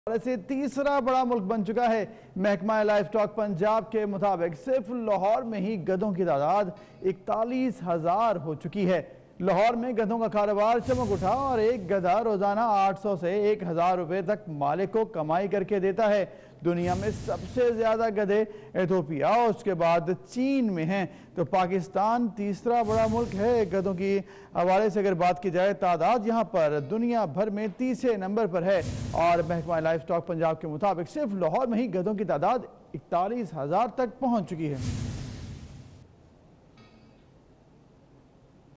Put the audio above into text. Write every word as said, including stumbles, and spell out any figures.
से तीसरा बड़ा मुल्क बन चुका है। महकमा लाइफ स्टॉक पंजाब के मुताबिक सिर्फ लाहौर में ही गधों की तादाद इकतालीस हजार हो चुकी है। लाहौर में गधों का कारोबार चमक उठा और एक गधा रोजाना आठ सौ से एक हजार रुपए तक मालिक को कमाई करके देता है। दुनिया में सबसे ज्यादा गधे इथोपिया और उसके बाद चीन में हैं, तो पाकिस्तान तीसरा बड़ा मुल्क है। गधों की हवाले से अगर बात की जाए, तादाद यहाँ पर दुनिया भर में तीसरे नंबर पर है और महकमा लाइफ स्टॉक पंजाब के मुताबिक सिर्फ लाहौर में ही गधों की तादाद इकतालीस हजार तक पहुँच चुकी है।